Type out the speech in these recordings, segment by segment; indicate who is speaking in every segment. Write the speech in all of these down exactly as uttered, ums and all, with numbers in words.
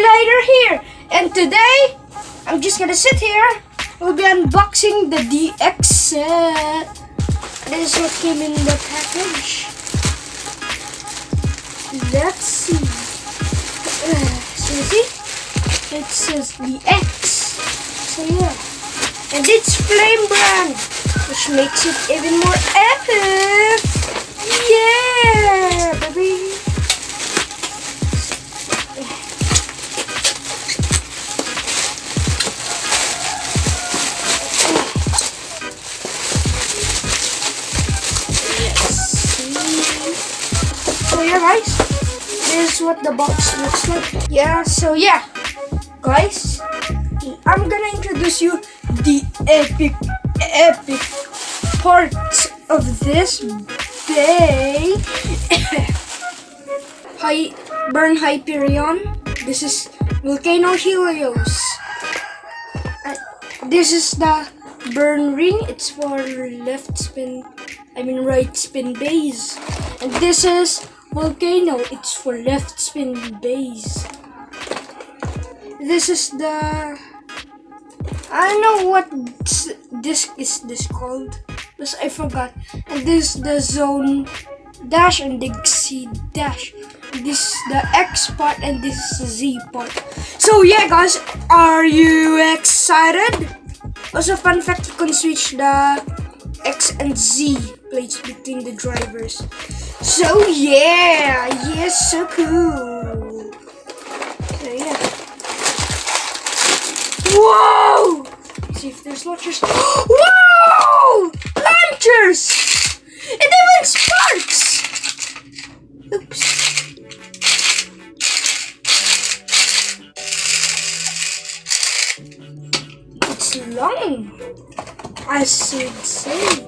Speaker 1: Simulator here, and today I'm just gonna sit here. We'll be unboxing the D X set. This is what came in the package. Let's see. Uh, so you see, it says D X. So yeah, and it's Flame brand, which makes it even more epic. Yeah, baby. So yeah guys, this is what the box looks like. Yeah, so yeah guys, I'm gonna introduce you the epic epic parts of this bay. Hi, Burn Hyperion. This is Volcano Helios. Uh, this is the Burn Ring. It's for left spin, I mean right spin bass. And this is Volcano. It's for left spin bass. This is the, I don't know what disc is this called, because I forgot. And this is the Zone Dash and the C Dash. This is the X part and this is the Z part. So yeah guys, are you excited? Also fun fact, you can switch the X and Z plates between the drivers. So yeah, yes, so cool. So yeah. Whoa! Let's see if there's launchers. Whoa! Launchers! And even sparks! Oops. It's long, I should say.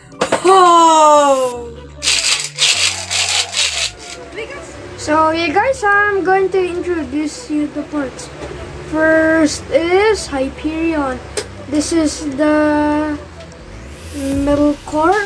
Speaker 1: Oh! So yeah guys, I'm going to introduce you the parts. First is Hyperion. This is the metal core.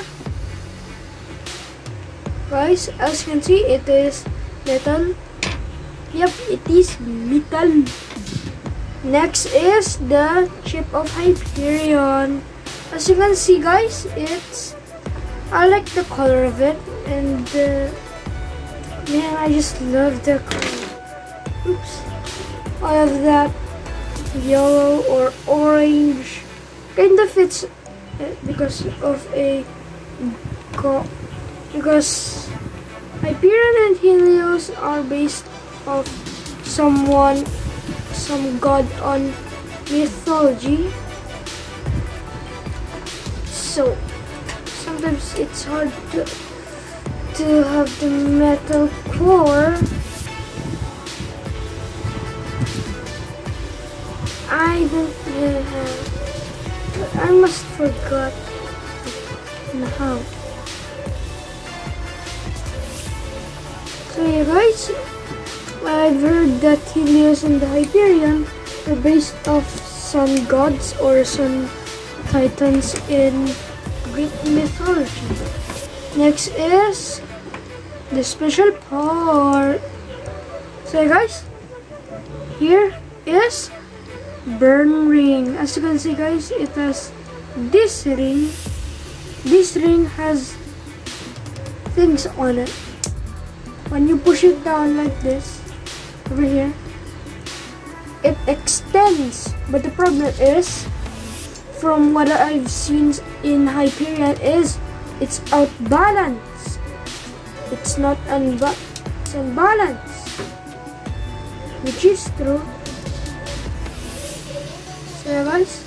Speaker 1: Guys, as you can see, it is metal. Yep, it is metal. Next is the chip of Hyperion. As you can see guys, it's, I like the color of it, and uh, man, I just love the color. Oops. I have that yellow or orange. Kind of fits because of a go because Hyperion and Helios are based off someone, some god on mythology. So sometimes it's hard to to have the metal core. I don't have, I must forgot how. So yeah guys, I've heard that Helios and the Hyperion are based off sun gods or sun titans in Greek mythology. Next is the special part. So yeah guys, here is Burn Ring. As you can see guys, it has this ring. This ring has things on it. When you push it down like this, over here, it extends. But the problem is, from what I've seen in Hyperion, is it's out balance. It's not unba it's unbalanced, which is true. So guys,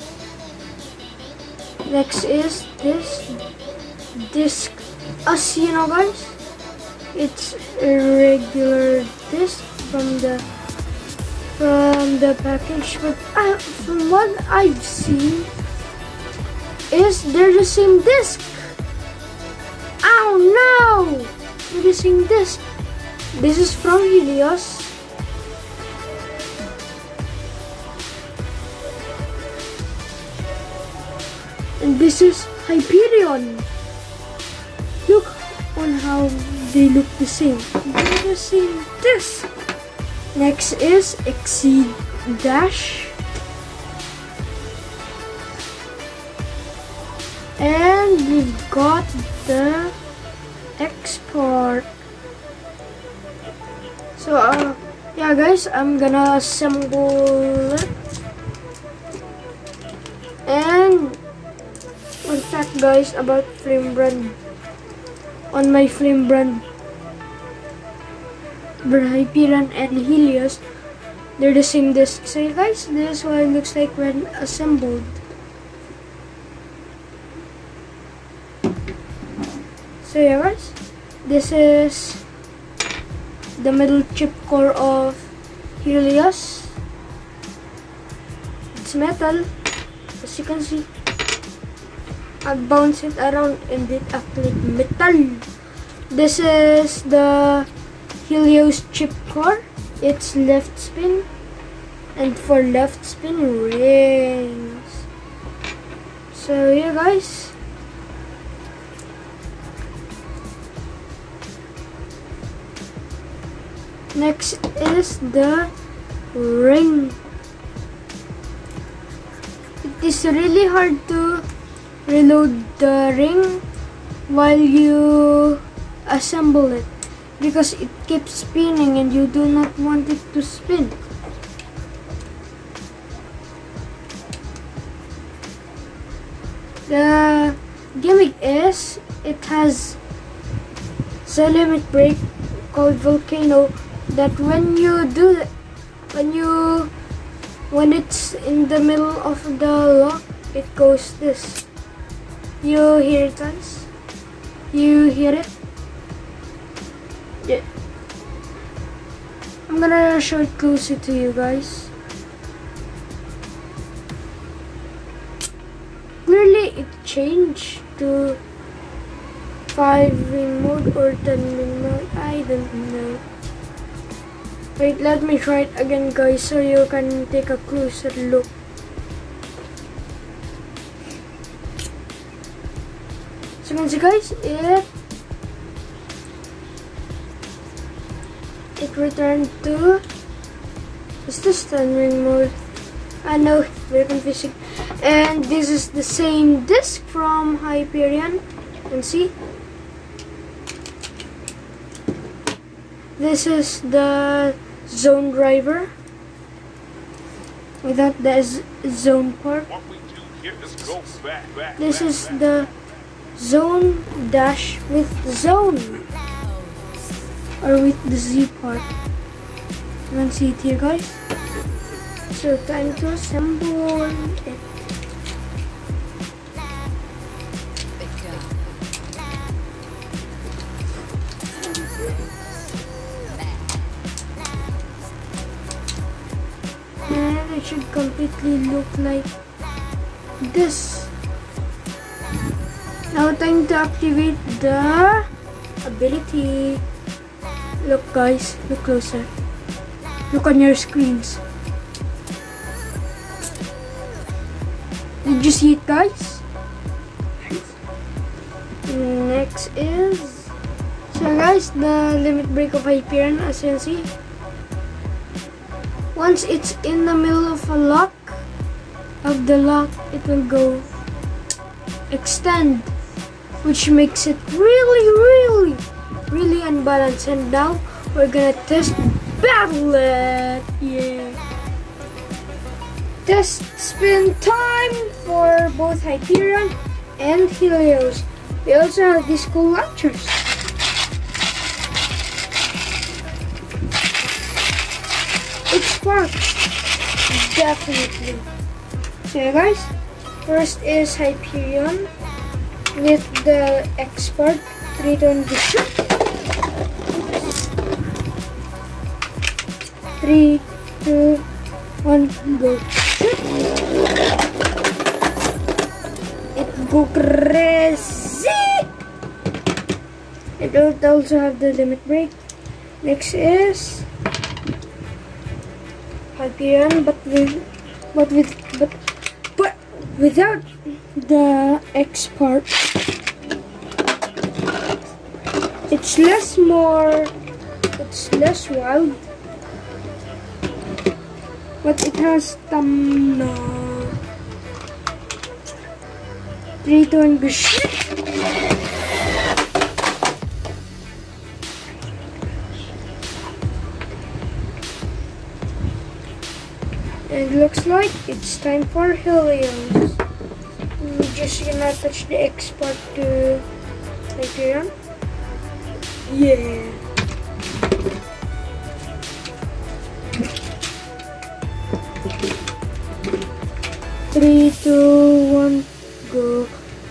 Speaker 1: next is this disc. As you know guys, it's a regular disc from the from the package, but uh, from what I've seen is they're the same disc. Oh no, they're the same disc. This is from Helios. And this is Hyperion. Look on how they look the same. They're the same disc. Next is Exceed Dash. And we've got the export. So uh, yeah guys, I'm gonna assemble it. And one fact guys about Flame Brand. On my Flame Brand, Hyperion and Helios, they're the same disc. So guys, this is what it looks like when assembled. So yeah guys, this is the middle chip core of Helios. It's metal, as you can see. I bounce it around and it acts like metal. This is the Helios chip core. It's left spin, and for left spin rings. So yeah guys, next is the ring. It is really hard to reload the ring while you assemble it because it keeps spinning and you do not want it to spin. The gimmick is it has a limit break called Volcano that when you do it, when you when it's in the middle of the lock, it goes this. You hear it guys? You hear it? Yeah. I'm gonna show it closer to you guys. Clearly it changed to five ring mode or ten ring mode. I don't know. Wait, let me try it again guys so you can take a closer look. So you can see guys, it it returned to, is this ten ring mode? I know, very confusing. And this is the same disc from Hyperion. You can see. This is the zone driver without the zone part.
Speaker 2: What we do here is go back, back,
Speaker 1: This
Speaker 2: back,
Speaker 1: is
Speaker 2: back.
Speaker 1: the zone dash with zone, or with the Z part. You can see it here guys. So time to assemble it. And it should completely look like this. Now time to activate the ability. Look guys, look closer. Look on your screens. Did you see it guys? Next is, so guys, the limit break of Hyperion, as you can see. Once it's in the middle of a lock, of the lock, it will go extend, which makes it really, really, really unbalanced. And now we're gonna test battle it. Yeah. Test spin time for both Hyperion and Helios. We also have these cool launchers. It sparks, definitely. So yeah, guys, first is Hyperion with the export return the ship. Three, two, one, go. It go crazy. It will also have the limit break. Next is Hyperion, but with but with but but without the X part. It's less more it's less wild. but it has stamina. three, two, one, go. It looks like it's time for Helios. I'm just gonna touch the export to Hyperion. Yeah. Three, two, one, go.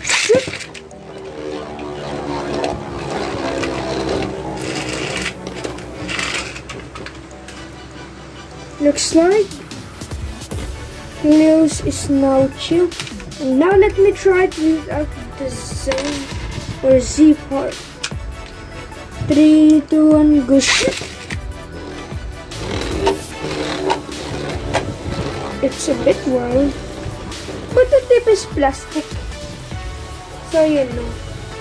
Speaker 1: Looks like Helios is now chill. And now let me try it without the zone or Z part. Three, two, one, go. It's a bit wild, but the tip is plastic, so you know.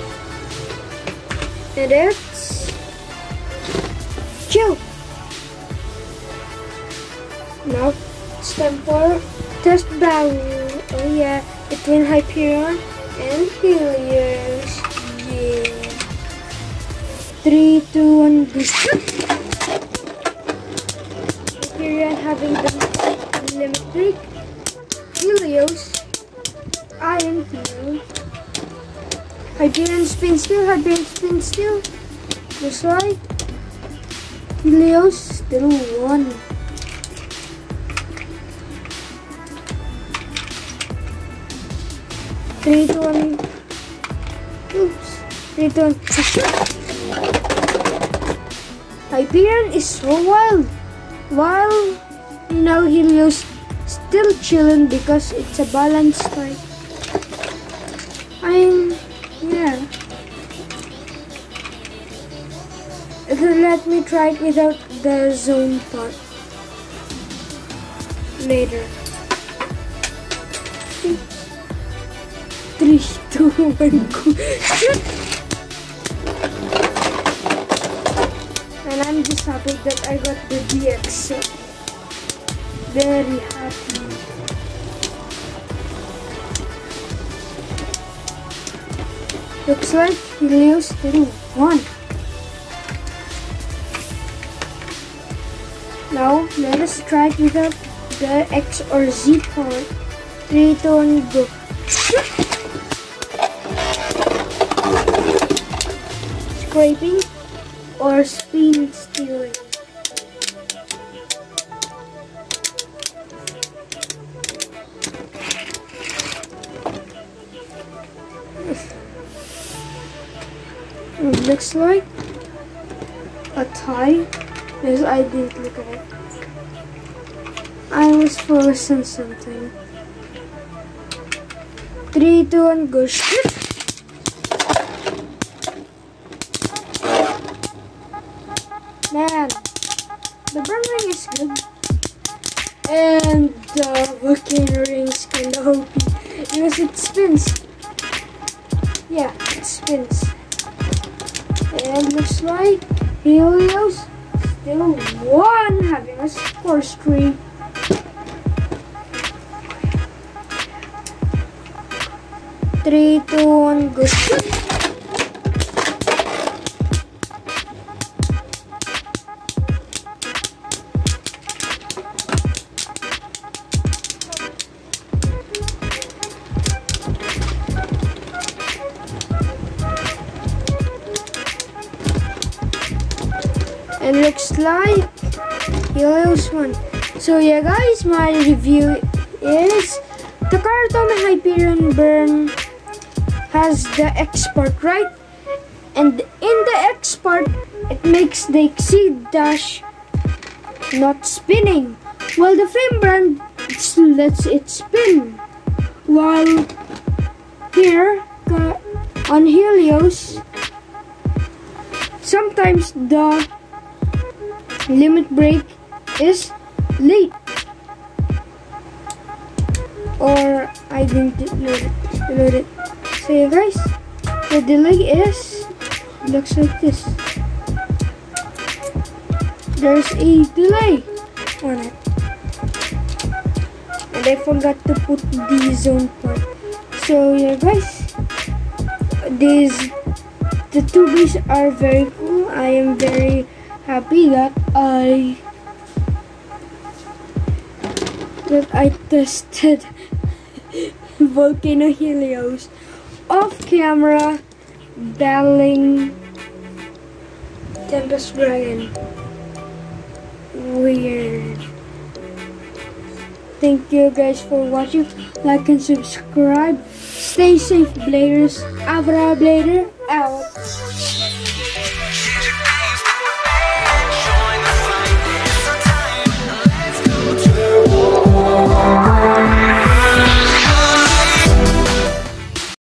Speaker 1: And it's chill. Now it's time for test battle. Oh yeah, between Hyperion and Helios. Yeah. Three, two, one, go. Hyperion having the limit break. Helios, I am healed. Hyperion spin still, Hyperion spin still. Just like Helios still won. Three, two, one. Oops. Three, two, one. Hyperion is so wild. While you know Helios still chilling because it's a balanced fight. I'm yeah. Let me try it without the zone part later. Three, two, one, go. And I'm just happy that I got the D X. Very happy. Looks like Helios still won. Now let us try it without the X or Z part. Three, two, one, go. Scraping or spin stealing. It looks like a tie because I didn't look at it. I was focused on something. Three, two, one, go. Man, the burn ring is good. And the volcano ring is kinda O P because it spins. Yeah, it spins. And looks like Helios still won, having a score streak. Three, two, one, go. And looks like Helios won. So yeah guys, my review is the Karatome Hyperion Burn has the X part, right? And in the X part, it makes the Exceed Dash not spinning, while the Flame Brand lets it spin. While here on Helios, sometimes the limit break is late, or I didn't load it. Load it. So yeah guys, the delay is looks like this. There's a delay on it. I forgot to put the zone part. So yeah guys, these the two bases are very cool. I am very happy that I that I tested Volcano Helios off camera battling Tempest Dragon. Weird. Thank you guys for watching. Like and subscribe. Stay safe, Bladers. Abra Blader out.